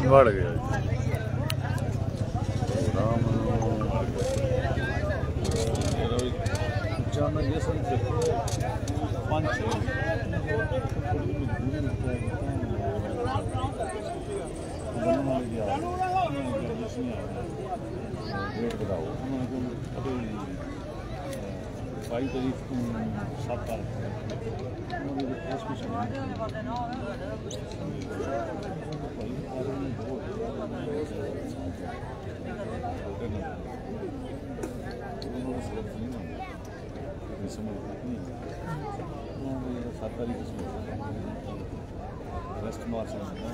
बढ़ गया भाई तारीख 7 तारीख रेस्ट मार्च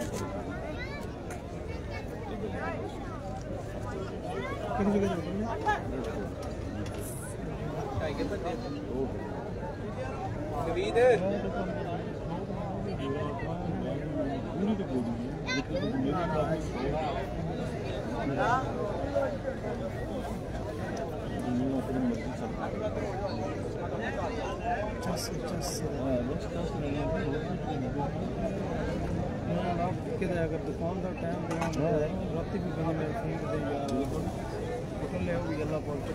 अगर दुकान का टाइम राती भी बनी मेरे फोन पे पकड़ ले गला पहुंच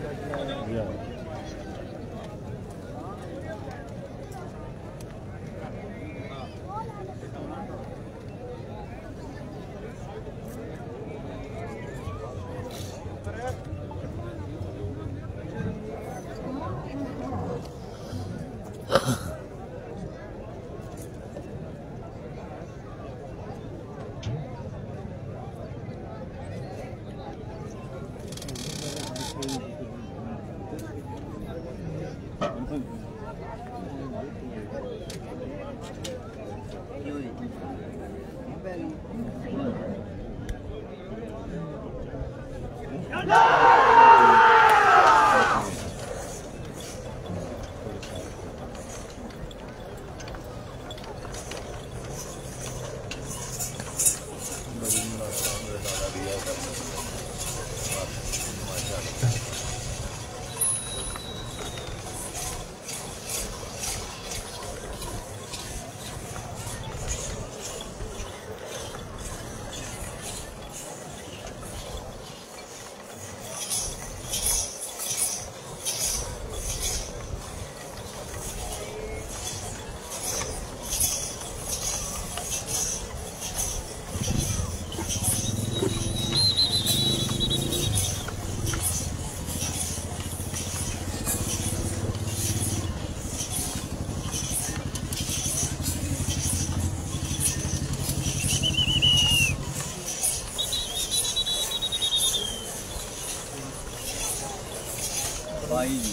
भाई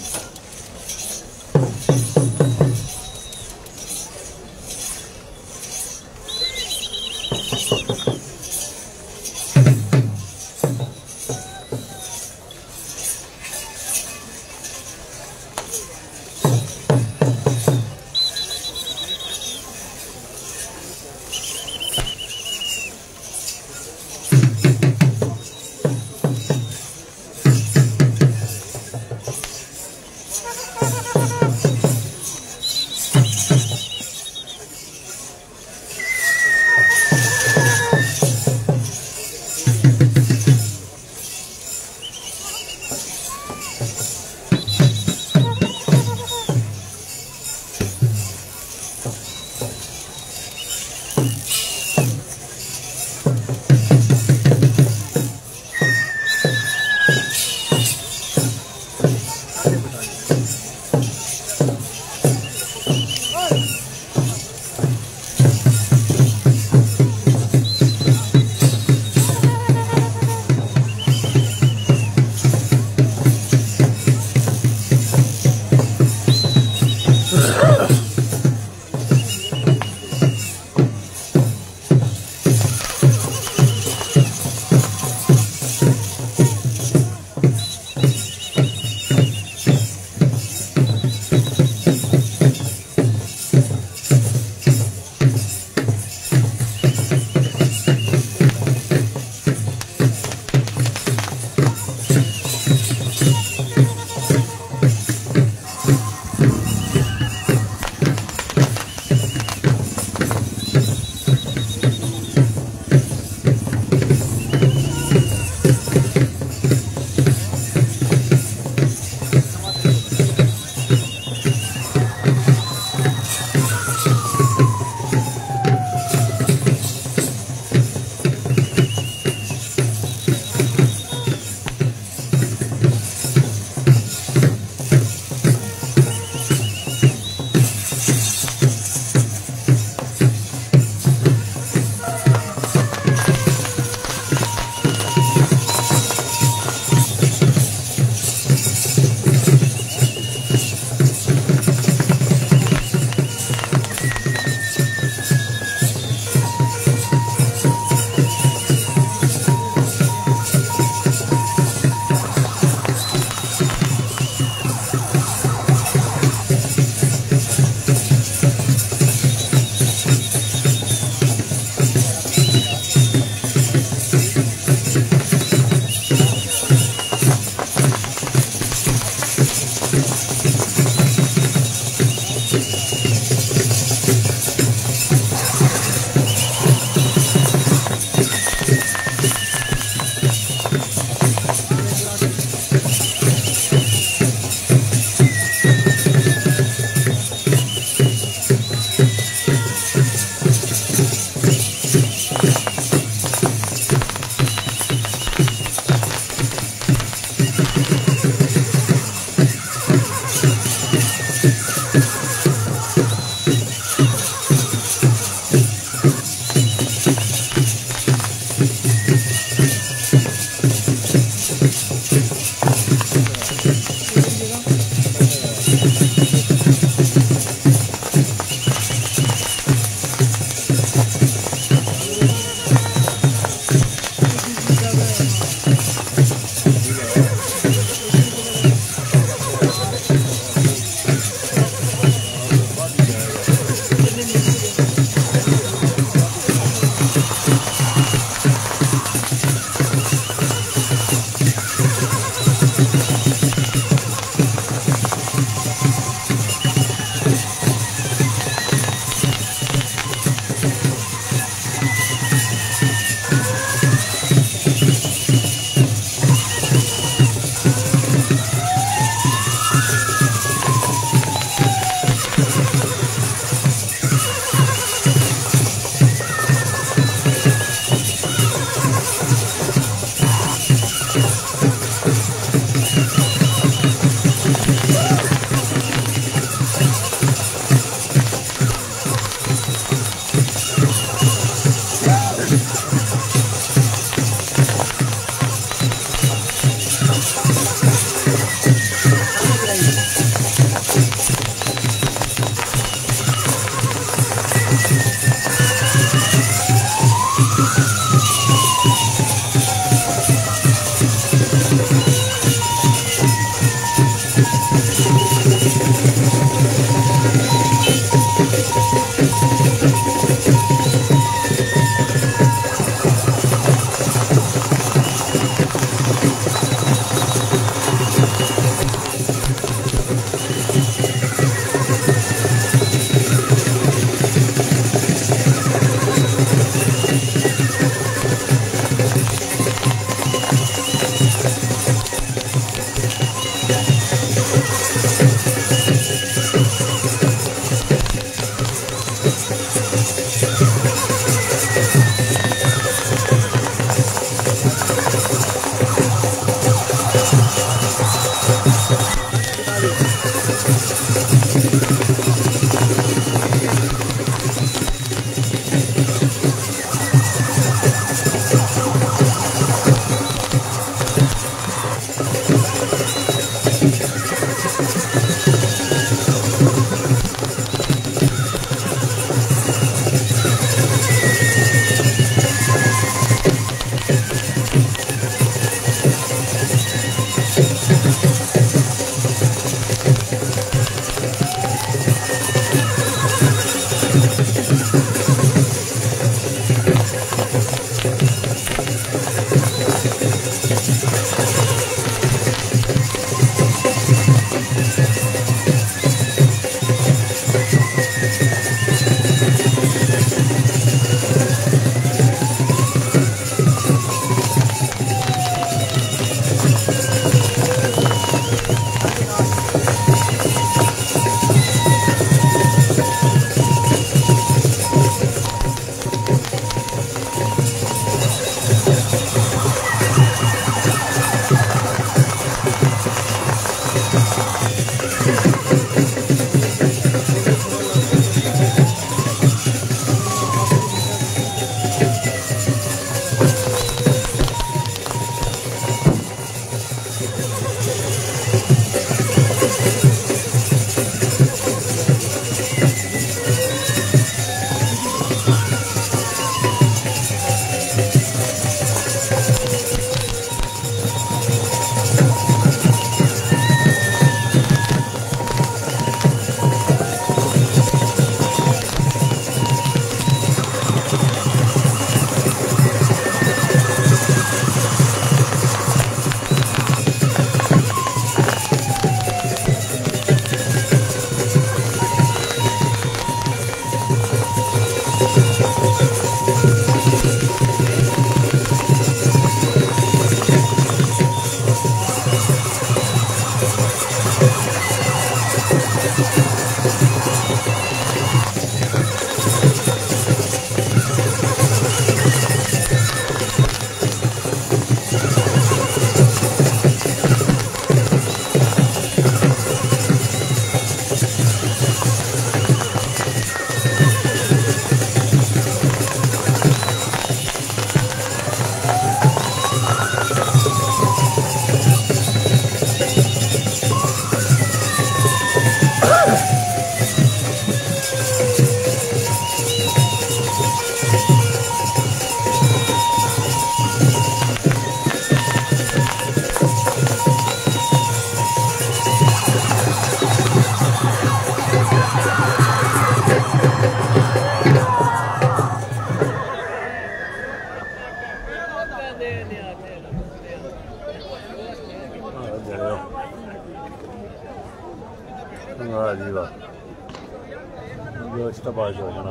वाह जी वाह, गोश्त बाज हो जाना।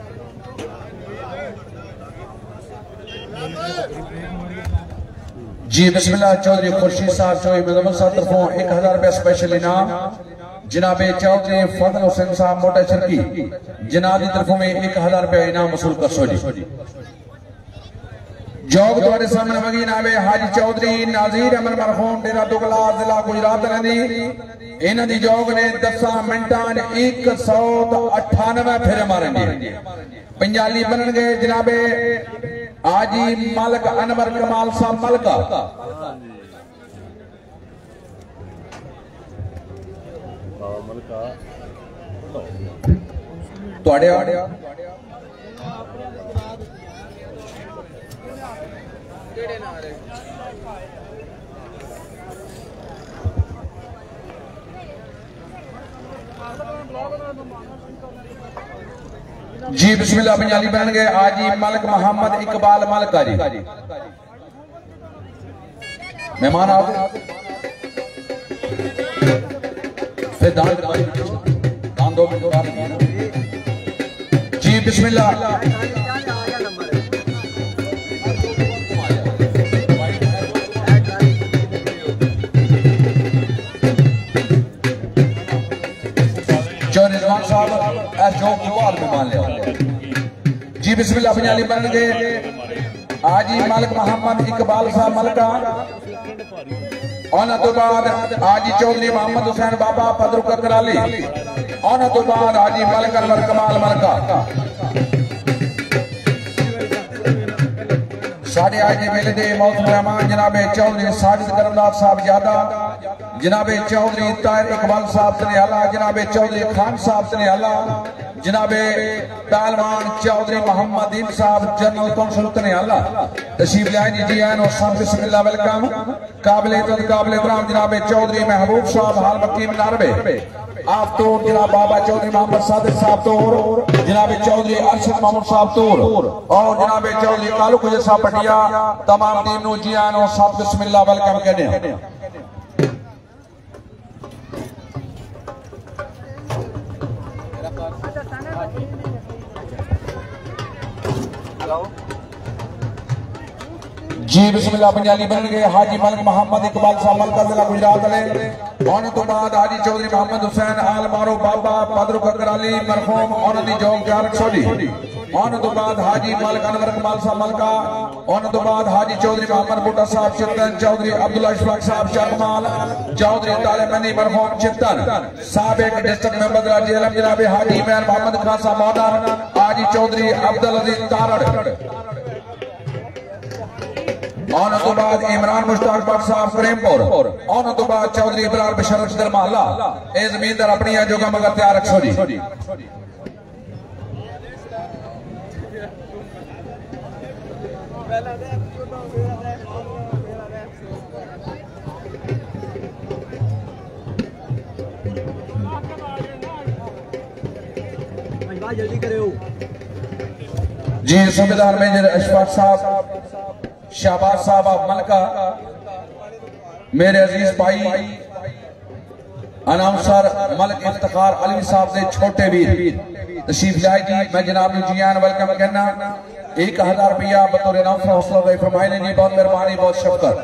जी बिस्मिल्लाह। चौधरी खुर्शीद साहब चौधरी मुजम्मिल साहब तरफों 1000 रुपया स्पेशल इनाम। जनाबे चौधरी फजल हुसैन साहब मोटा चरकी जनाब की तरफों में 1000 रुपया इनाम वसूल कर सो जी। जॉब तुम्हारे सामने वगी नावे हाजी चौधरी नाजीर अमर मरहूम डेरा दुगला जिला गुजरात ने इन्हां दी जॉब ने 10 मिनटां 198 फेरे मारेंगे। पंजाली बनणगे जनाबे आजी मालिक अनवर कमाल साहब मलका तुहाडे जी बिस्मिल्लाह। पंजाली बन गए आजी मलिक मोहम्मद इकबाल मलका जी मेहमान आप फिर दान दो मिनट जी बिस्मिल्लाह। जी बिस्मिल्लाह। पंजाली बन गए आजी मालिक मोहम्मद इकबाल साहब मलका। उन्होंने तो बाद आजी चौधरी मोहम्मद हुसैन बाबा पदरुका कराली। उन्होंने तो बाद आजी मालिक अनवर कमाल मलका। साढ़े आज के मेले के मौसम मेहमान जनाबे चौधरी साजिद करमदार साहब ज्यादा, जनाबे चौधरी ताहिर इकबाल साहब तनियाला, जनाबे चौधरी खान साहब तनियाला, जनाबे पहलवान चौधरी मोहम्मद दीन साहब जनरल कौंसल तनियाला तशरीफ लाए जी आन और सब बिस्मिल्लाह वेलकम। काबिल इज्जत काबिल एहतराम जनाबे चौधरी महबूब साहब हाल मक्की नारबे आप तो जनाब बाबा चौधरी मोहम्मद सादिक साहब तोर, जनाबे चौधरी अरशद महमूद साहब तोर और जनाबे चौधरी कालू खुजर साहब पटिया तमाम टीम नु जी आन और सब बिस्मिल्लाह वेलकम कहने। जी बिस्मिल्लाह। पंजाली बन गए हाजी मलिक मोहम्मद इकबाल साहब मलका जिला गुजरात ने। उन्होंने तो बाद हाजी चौधरी मोहम्मद हुसैन आल मारो बाबा पदरुका कराली मरहूम उन्होंने जॉब तैयार छोड़ी। उन्होंने तो बाद हाजी मालिक अनवर कमाल साहब मलका। उन्होंने तो बाद हाजी चौधरी मोहम्मद बूटा साहब चिंतन, चौधरी अब्दुल्ला इशफाक साहब चाकमाल, चौधरी तालिमनी मरहूम चिंतन, साबिक डिस्ट्रिक्ट मेंबर जेलम जनाबे हाजी मैन मोहम्मद खान साहब मॉडर्न, हाजी चौधरी अब्दुल अजीज तारड़। और तो बाद इमरान मुश्ताक बट साहब प्रेमपुर। और तो बाद चौधरी इब्रार बशरफ सदर महला ए जमींदार अपनी जोगा मगर तैयार रखो जी। जल्दी करो जी। सूबेदार मेजर अशफाक साहब शाहबाज साहब आप मलका, मेरे अजीज भाई अनाउंसर मलिक इफ्तिखार अली साहब के छोटे वीर तशरीफ लाए जी। मैं जनाब जी आन वेलकम कहना। 1000 रुपया बतौर इनाम हौसला अफजाई फरमाए जी। बहुत मेहरबानी बहुत शफकत।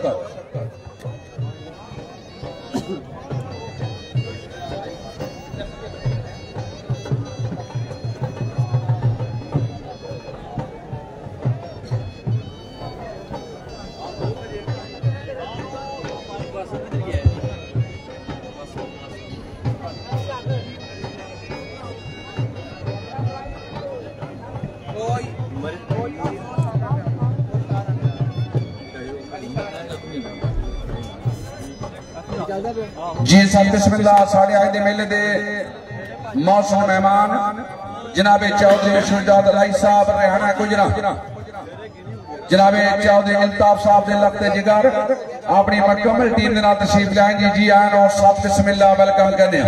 जी सब बिस्मिल्लाह। साढ़े आज के मेले के मौसम मेहमान जनाबे चौधरी शुजात अलाई साहब रेहाना गुजरा, जनाबे चौधरी अल्ताफ साहब के लखते जिगर अपनी मुकम्मल टीम के नाल तशरीफ लाए जी आन और सब बिस्मिल्लाह वेलकम करने।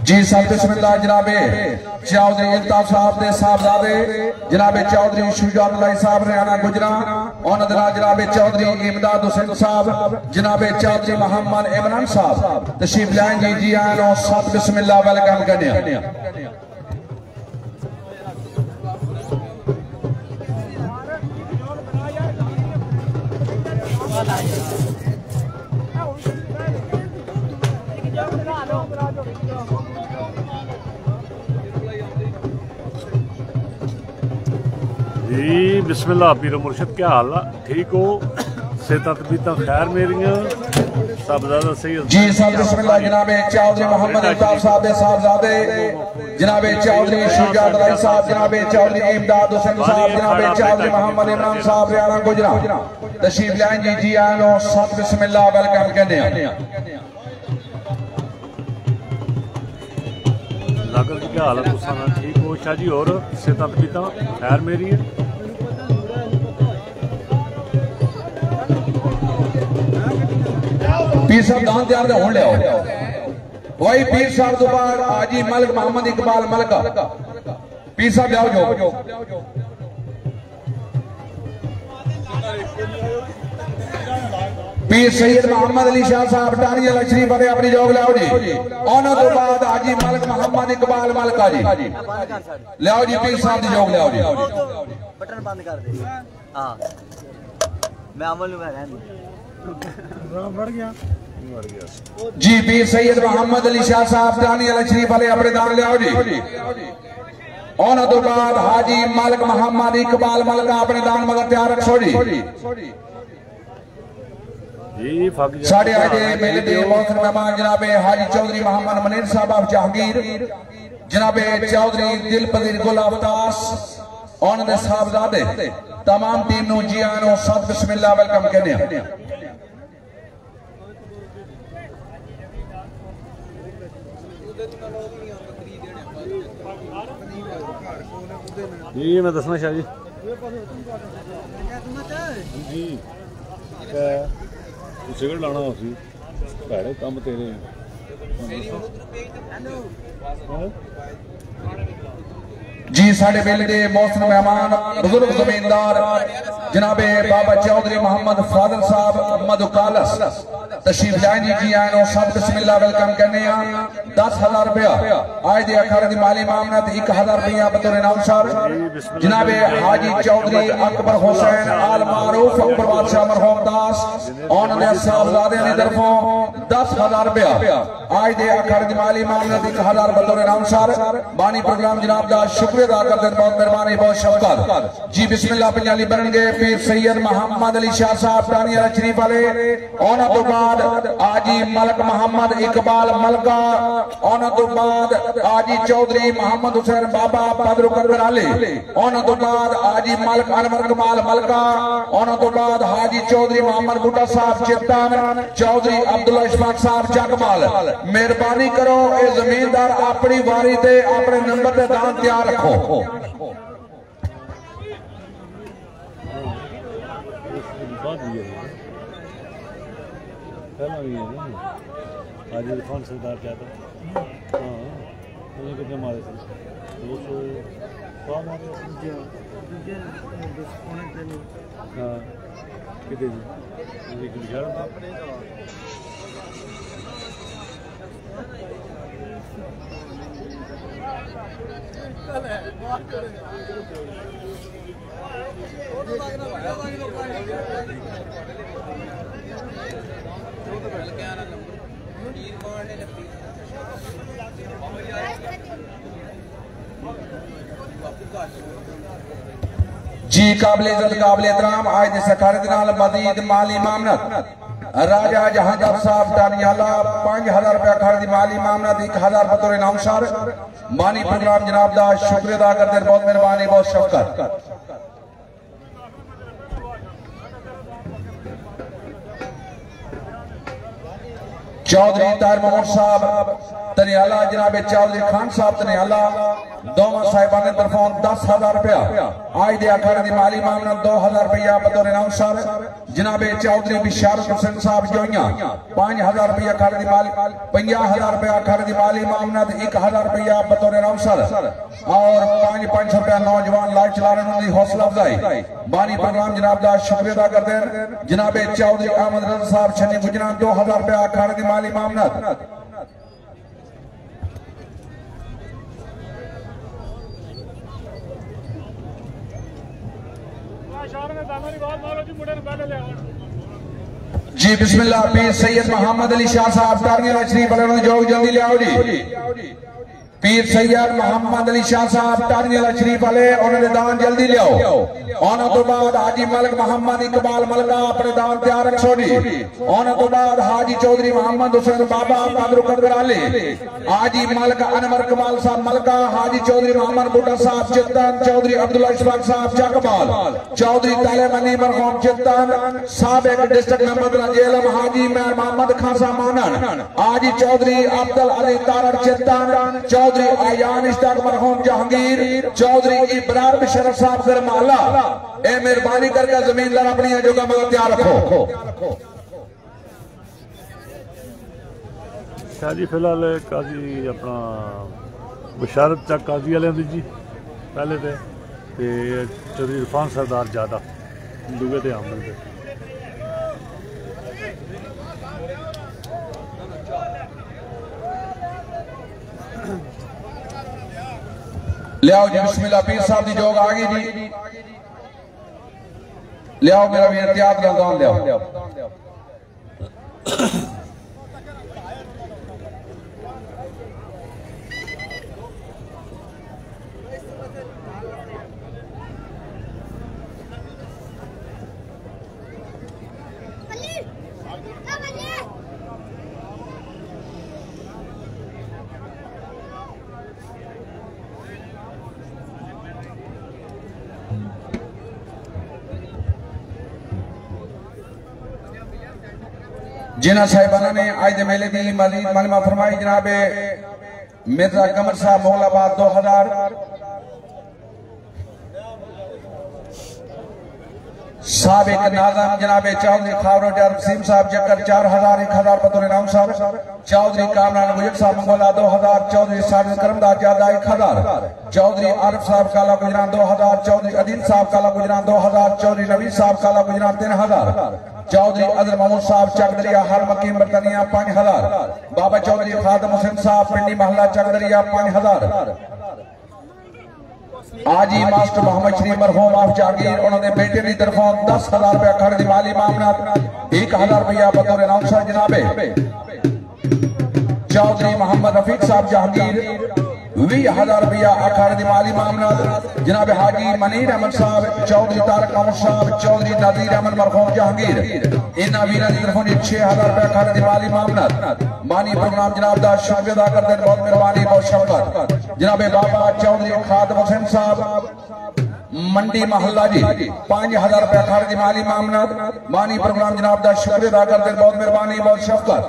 जी सब बिस्मिल्लाह जनाबे चौधरी इल्ताफ साहब दे साहबजादे जनाबे चौधरी शुजात अली साहब हरियाणा गुजरा उन्हां दे नाल जनाबे चौधरी इमदाद हुसैन साहब जनाबे चौधरी मोहम्मद इमरान साहब तशरीफ लाएं जी आए सब बिस्मिल्लाह वेलकम करने जी बिस्मिल्लाह पीरो मुर्शद क्या हाल है ठीक हो सेहत तबीयत खैर मेरिया सब ज्यादा सही जी सब बिस्मिल्लाह जनाबे चौधरी मोहम्मद इल्ताफ साहब दे साहबजादे जनाबे चौधरी शुजात अली साहब जनाबे चौधरी इमदाद हुसैन साहब जनाबे चौधरी मोहम्मद इमरान साहब हरियाणा गुजरा तशरीफ लाएं जी आए सब बिस्मिल्लाह वेलकम करने लागत क्या हाल है गुस्सा ना ठीक हो शाह जी और सेहत तबीयत खैर मेरी है पीर साहब दान तैयार होने ले वही पीर साहब तो बाद हाजी मलिक मोहम्मद इकबाल मलका पीर साहब जाओ जो पीर सैयद मोहम्मद अली शाह साहब टानी शरीफ वाले अपनी जॉब लाओ जी उन्होंने तो बाद हाजी मलिक मोहम्मद इकबाल मलका जी लाओ जी पीर साहब की जॉब लाओ जी बटन बंद कर दे हां मैं अमल में रहन बढ़ गया जी पीर सैयद मोहम्मद अली शाह साहब टानी शरीफ वाले अपने दान लाओ जी उन्होंने तो बाद हाजी मलिक मोहम्मद इकबाल मलका अपने दान मगर तैयार रखो जी साढ़े आज मेले के मौसम मेहमान जनाबे हाजी चौधरी मोहम्मद मनीर साहब ऑफ जहांगीर जनाबे चौधरी दिलपदीर गुल अवतास उन्होंने साहबजादे तमाम टीम नु जी आनो सब बिस्मिल्लाह वेलकम कहने जी मैं दसना शाह जी जी सिगरेट लाना उसी भैड़े कम तेरे जी साढ़े मेले के मौसम मेहमान बुजुर्ग जमींदार जनाबे बाबा चौधरी मोहम्मद फादल साहब मधुकालस तशरीफ लाएं जी आए सब बिस्मिल्लाह वेलकम करने 10,000 रुपया आज दे अखाड़े की माली मामनत 1,000 रुपया बतौर इनाम सर जनाबे हाजी चौधरी अकबर हुसैन आल मारूफ अकबर बादशाह मरहूम दास उन्होंने साहबजादे की तरफों 10,000 रुपया आज दे अखाड़े की माली मामनत 1,000 बतौर इनाम सर बानी प्रोग्राम जनाब दा शुक्रिया अदा करते बहुत मेहरबानी बहुत शफकत जी बिस्मिल्लाह पंजाली बननगे पीर सैयद मोहम्मद अली शाह साहब टानी शरीफ वाले उन्होंने तो बाद आजी मलिक मोहम्मद इकबाल मलका उन्होंने तो बाद आजी चौधरी मोहम्मद हुसैन बाबा पदर करबराले उन्होंने तो बाद आजी मलिक अनवर कमाल मलका उन्होंने तो बाद हाजी चौधरी मोहम्मद बुड्ढा साहब चित्तान चौधरी अब्दुल्ला इशफाक साहब चकमाल मेहरबानी करो ये जमींदार अपनी वारी ते अपने नंबर ते दान तैयार रखो पहला भी है ना आज इरफान सरदार क्या था हाँ उन्हें कितने मारे थे 200 मारे हाँ कितने जी जी काबिल इज्जत काबिल एहतराम आज दे सखारे दे नाल मजीद माली मामनत राजा जहांगीर साहब टानियाला 5,000 रुपया खाने की माली मामनत 1,000 बतौर इनाम सर मानी प्रोग्राम जनाब दा शुक्रिया अदा करते बहुत मेहरबानी बहुत शफकत चौधरी तार मोहम्मद साहब तनियाला जनाबे चौधरी खान साहब तनियाला दोवां साहिबान ने तरफों 10,000 रुपया आज दे अखाड़े दी माली मामनत 2,000 रुपया बतौर इनाम सर जनाबे चौधरी बिशारत हुसैन साहब जोइयां 5,000 रुपया अखाड़े दी माली 50,000 रुपया अखाड़े दी माली मामनत 1,000 रुपया बतौर इनाम सर और 500 रुपया नौजवान लाइव चला रहे उन्होंने हौसला अफजाई बानी प्रोग्राम जनाब दा शुक्रिया अदा करते हैं जनाबे चौधरी अहमद रजा साहब छन्नी गुजरात 2,000 रुपया अखाड़े दी माली मामनत जी बिस्मिल्लाह पीर सैयद मोहम्मद अली शाह साहब टारगे शरीफ जोग जल्दी ले आओ जी पीर सैयद मोहम्मद अली शाह साहब टारगे शरीफ वाले उन्होंने दान जल्दी ले आओ उन्होंने तो बाद हाजी मलिक मोहम्मद इकबाल मलका अपने दान तैयार रखो जी उन्होंने तो बाद हाजी चौधरी मोहम्मद हुसैन बाबा कादर कदर अली हाजी मलिक अनवर कमाल साहब मलका हाजी चौधरी मोहम्मद बुड्ढा साहब चित्तन चौधरी अब्दुल्ला इशफाक साहब चकबाल चौधरी तालिब अली मरहूम चित्तन साबिक डिस्ट्रिक्ट मेंबर जेलम हाजी मेहर मोहम्मद खान साहब मानन हाजी चौधरी अब्दुल अली तारड़ चित्तन चौधरी आयान इश्ताक मरहूम जहांगीर चौधरी इब्रार बिशरफ साहब करमाला ए मेहरबानी करके जमीनदार अपनी जगह में तैयार रखो शाह जी फिलहाल काजी अपना बशारत चक काजी वाले दी जी पहले तो चौधरी इरफान सरदार ज्यादा दूगे थे आमद पे ले आओ जी बिस्मिल्लाह पीर साहब की जोग आ गई जी ले आओ मेरा भी एहतियात का दान ले आओ जिन्हों साहिबाना ने आज के मेले की मालिमा फरमाई जनाबे मिर्जा कमर साहब मोगलाबाद 2,000 साबिक नाज़म जनाबे चौधरी खावरो वसीम साहब जकर 4,000 1,000 बतौर इनाम साहब चौधरी कामरान गुजर साहब मंगोला 2,000 चौधरी साबिर करमदार ज्यादा 1,000 चौधरी आरिफ साहब काला गुजरात 2,000 चौधरी अदील साहब काला गुजरात 2,000 चौधरी नवीद साहब काला गुजरात 3,000 चौधरी अदर महमूद साहब चकदरिया हर मकीम बरतनिया 5,000 बाबा चौधरी खादम हुसैन साहब पिंडी महला चकदरिया 5,000 आजी मास्टर मोहम्मद शरीफ मरहूम आप जागीर उन्होंने बेटे की तरफों 10,000 रुपया खर्च दी माली मामनत 1,000 रुपया बतौर इनाम सर जनाबे चौधरी मोहम्मद रफीक साहब जहांगीर 20,000 रुपया अखाड़े दी माली मामनत जनाब हाजी मनीर अहमद साहब चौधरी तारक अहमद साहब चौधरी नजीर अहमद मरहूम जहांगीर इन्हां वीरां दी तरफों 6,000 रुपया अखाड़े दी माली मामनत मानी प्रोग्राम जनाब दा शुक्रिया अदा करते हैं बहुत मेहरबानी बहुत शफकत जनाबे बाबा चौधरी खादम हुसैन साहब मंडी महल्ला जी 5,000 रुपया अखाड़े दी माली मामनत मानी प्रोग्राम जनाब दा शुक्रिया अदा करते हैं बहुत मेहरबानी बहुत शफकत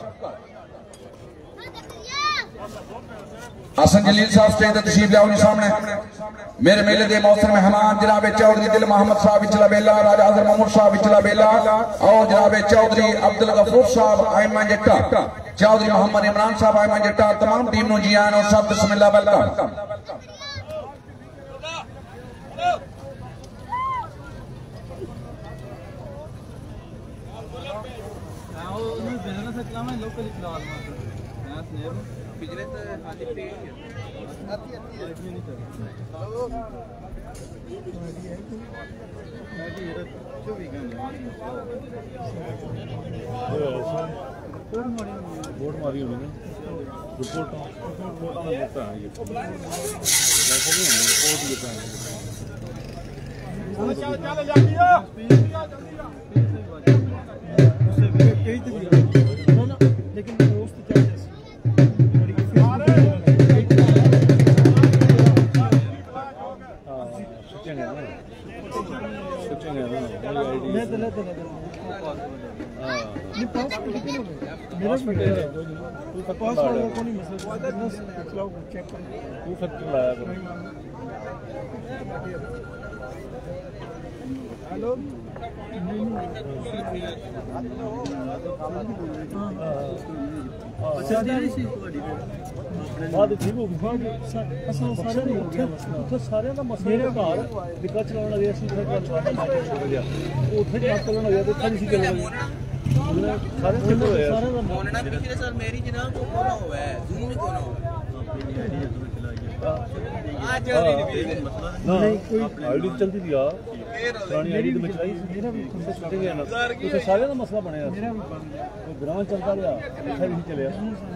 हसन जलील साहब स्टेज तशरीफ लाओ जी सामने मेरे मेले के मौसम मेहमान जनाबे चौधरी दिल मोहम्मद साहब विचला बेला राजा हजर महमूद साहब विचला बेला और जनाबे चौधरी अब्दुल गफूर साहब आयमा जट्टा चौधरी मोहम्मद इमरान साहब आयमा जट्टा तमाम टीम नु जी आन और सब बिस्मिल्लाह वेलकम पिछले तो हाथी पे आती नहीं कर जो भी बोर्ड मारी उन्होंने रिपोर्ट लेता है ये लेकिन मैं तो लेते हां नहीं पासपोर्ट कितने हो मेरा भी है कोई पासपोर्ट का कोई मसला बिजनेस चलाओ चेक करो तू फैक्टर लाया कर हेलो अच्छा जी सी ਬਾਅਦ ਠੀਕ ਹੋ ਗਈ ਅਸਾਂ ਸਾਰੇ ਨਹੀਂ ਹੋ ਗਿਆ ਮਸਲਾ ਉੱਥੇ ਸਾਰਿਆਂ ਦਾ ਮਸਲਾ ਘਰ ਵਿਕਾ ਚਲਾਉਣ ਲੱਗੇ ਅਸੀਂ ਫਿਰ ਗੱਲ ਹੋ ਗਿਆ ਉੱਥੇ ਜਾ ਕਰਨ ਲੱਗਿਆ ਤੇ ਇੱਥੇ ਨਹੀਂ ਚੱਲ ਰਿਹਾ ਸਾਰੇ ਠੀਕ ਹੋਏ ਸਾਰੇ ਦਾ मोनना पिछले साल मेरी जनाब को कोना हुआ है जूम में कोना हुआ आज ਨਹੀਂ ਕੋਈ ਆਈਡੀ ਚਲਦੀ ਦੀ ਆ ਪੁਰਾਣੀ ਆਈਡੀ ਦੇ ਵਿੱਚ ਆਈ ਮੇਰਾ ਵੀ ਸੁੱਟੇ ਗਿਆ ਨਾ ਉੱਥੇ ਸਾਰਿਆਂ ਦਾ ਮਸਲਾ ਬਣਿਆ ਮੇਰਾ ਵੀ ਬਣ ਗਿਆ ਉਹ ਗ੍ਰਾਂ ਚੱਲਦਾ ਰਿਹਾ ਇੱਥੇ ਨਹੀਂ ਚੱਲਿਆ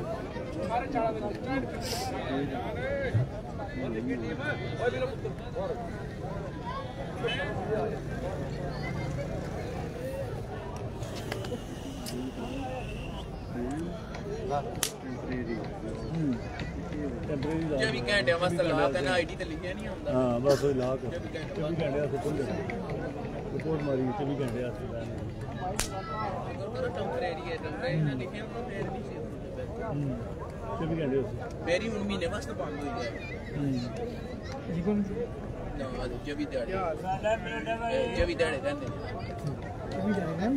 ਟੈਂਪਰੇਰੀ जब भी घंटे वास्ते ला देना आईडी ते लिखिया नहीं होता ਹਾਂ ਬਸ ਉਹ ਲਾ ਕੇ 24 ਘੰਟੇ ਆਸੇ ਖੁੱਲ ਰਿਪੋਰਟ ਮਾਰੀ 24 ਘੰਟੇ ਆਸੇ अगर टेम्परेरी है टेम्परेरी ना लिखिया तो फिर नहीं सी 24 घंटे उसे मेरी 1 महीने वास्ते बंद हो गया जीवन ना जब भी दाड़े रहने कभी जाएगा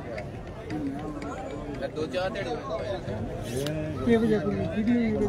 मैं 2-4 दाड़े के बजे कोई वीडियो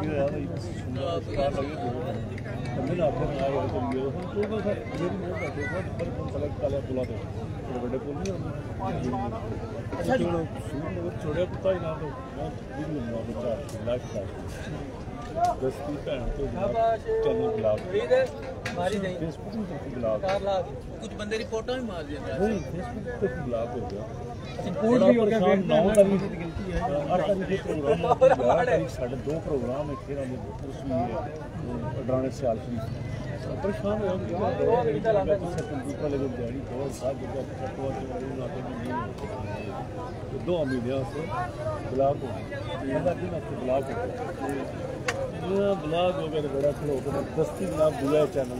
ਬੰਦੇ ਨਾਲ ਆਪਣੇ ਨਾਲ ਉਹ ਕਰੀਏ ਉਹ ਕੋਈ ਬਸ ਜਿਹੜੀ ਮੋੜ ਕਰਦੇ ਸਰ ਪਰ ਸਲੈਕਟ ਕਾਲਾ ਪੁਲਾ ਤੋਂ ਵੱਡੇ ਪੁਲ ਨਹੀਂ ਹੁੰਦੇ ਅੱਛਾ ਜੀ ਛੋੜਿਆ ਕੁੱਤਾ ਹੀ ਨਾ ਤੋਂ ਵੀਡੀਓ ਬਣਾ ਬੱਚਾ ਲਾਈਕ ਕਰ ਦਸਤੀ ਭੈਣ ਤੋਂ ਚੈਨਲ ਬੁਲਾ मारी नहीं ਫੇਸਬੁੱਕ ਤੇ ਬੁਲਾ कुछ बंदे की फोटो भी मार देते ਨਹੀਂ ਫੇਸਬੁੱਕ ਤੇ ਬੁਲਾ ਹੋ ਗਿਆ रिपोर्ट भी हो गया ਨਾਮ ਦਾ ਵੀ ਗਲਤੀ ਹੈ ਪ੍ਰੋਗਰਾਮ ਸਾਡੇ ਦੋ ਪ੍ਰੋਗਰਾਮ ਇੱਥੇ ਨਾਲ ਉਸ ਡਰਾਣੇ ਸਿਆਲ ਸ਼ਰੀਫ ਪਰੇਸ਼ਾਨ ਹੋਇਆ ਕੰਪਿਊਟਰ ਲਗੇ ਦਿਹਾੜੀ ਬਹੁਤ ਸਾਜ ਜਗ੍ਹਾ ਚੱਕਵਾ ਚ ਨਾ ਤੇ 2 ਮਹੀਨਿਆਂ ਸੇ ਬਲਾਕ ਹੋ ਗਿਆ ਇਹਦਾ ਦਿਨ ਅਸੀਂ ਬਲਾਕ ਹੋ ਗਿਆ ਬਲਾਕ ਹੋ ਗਿਆ ਤੇ ਬੜਾ ਖੜੋ ਕੇ ਦਸਤੀ ਨਾਲ ਦੂਆ ਚੈਨਲ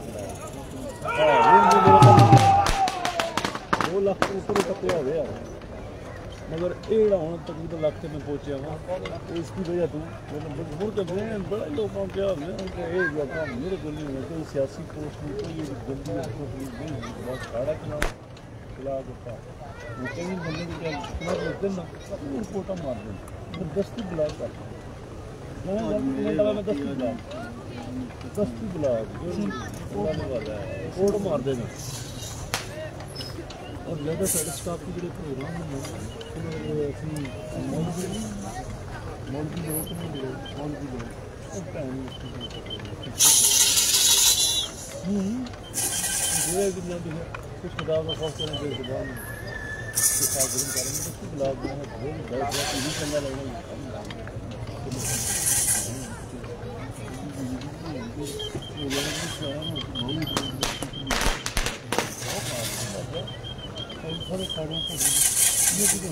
ਬਣਾਇਆ 2 ਲੱਖ ਉੱਪਰ ਟੱਪਿਆ ਹੋਇਆ मगर एड़ा होने तकरीबन लाख में पहुंचे हाँ इसकी वजह तो मुड़ के बड़े लोगों क्या काम मेरे को नहीं होना कोई सियासी पोस्ट नहीं कोई जल्दी बहुत सारा खिला देता वो कई बंदे को क्या बोलते ना फोटा मार दें दस्ती ब्लाक कर दस्ती ब्लाक वाला है फोट मार देना और ज़्यादा साढ़े स्टाफ के जो प्रोग्राम है मौलवी लोग नहीं मिले मौलवी लोग और टाइम कुछ खुदा का खौफ करने के खुदा में गर्म करेंगे तो गुलाब बहुत चंगा लगेगा सारे कार्यों को ये भी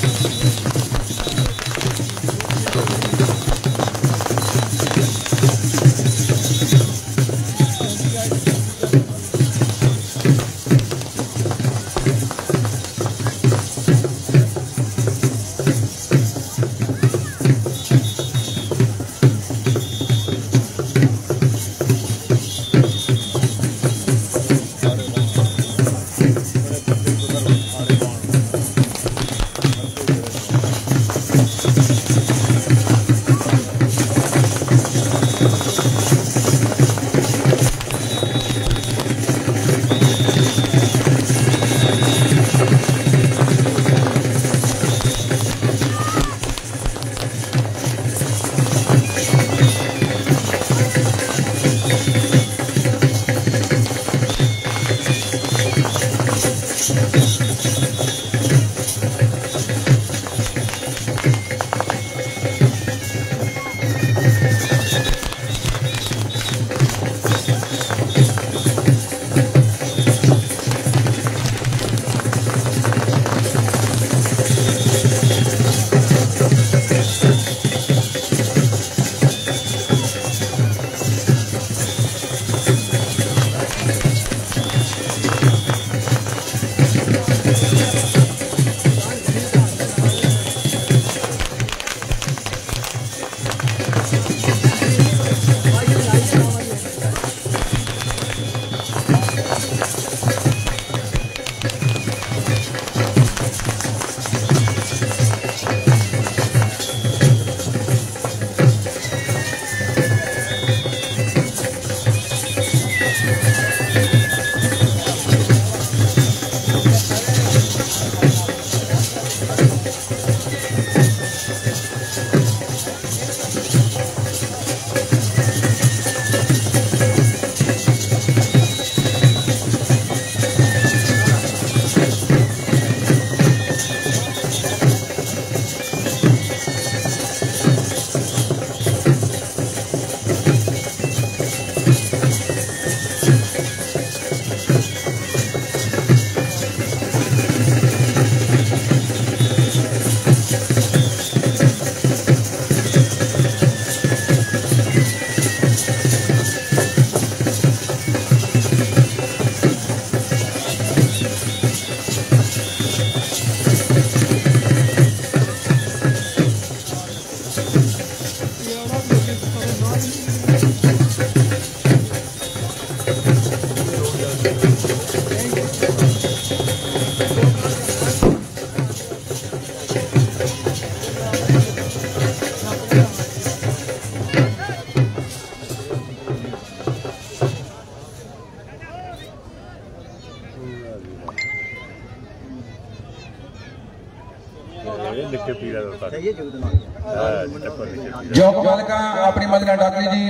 जो का अपनी मदना डाकली जी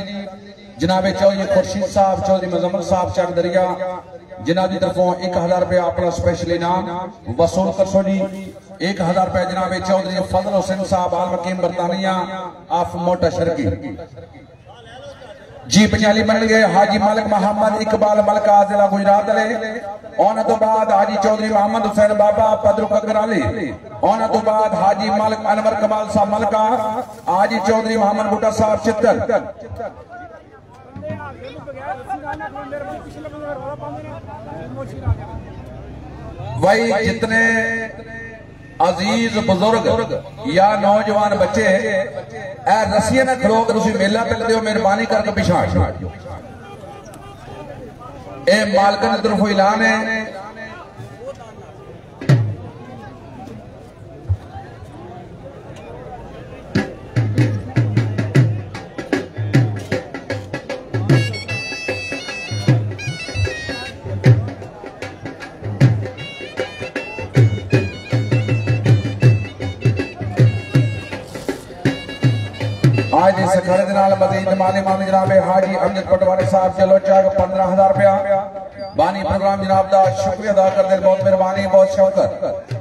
जनाबे चौधरी खुर्शीद साहब चौधरी मुजम्मल साहब चक दरिया जिन्हों की तरफों 1000 रुपया अपना स्पेशल इनाम वसूल करसो जी। 1000 रुपया जनाबे चौधरी फजल हुसैन साहब आल मकीम बरतानिया ऑफ मोटा शर्की जी। पंजाली बन गए हाजी मलिक मोहम्मद इकबाल मलका जिला गुजरात आने तो बाद हाजी चौधरी मोहम्मद हुसैन बाबा पदरू कगराली आने तो बाद हाजी मलिक अनवर कमाल साहब मलका हाजी चौधरी मोहम्मद बूटा साहब चित्तर। वही जितने अजीज बुजुर्ग या नौजवान बच्चे ए रस्सियां ना खलो कर मेला पिलते हो मेहरबानी करके पिछा ए मालकन की तरफ ऐलान है। आज इस अखाड़े के नाल मदीन माली मामी जनाब हाजी अमजद पटवारी साहब चलो चाक 15000 रुपया बानी प्रोग्राम जनाब का शुक्रिया अदा करते बहुत मेहरबानी बहुत शौकत।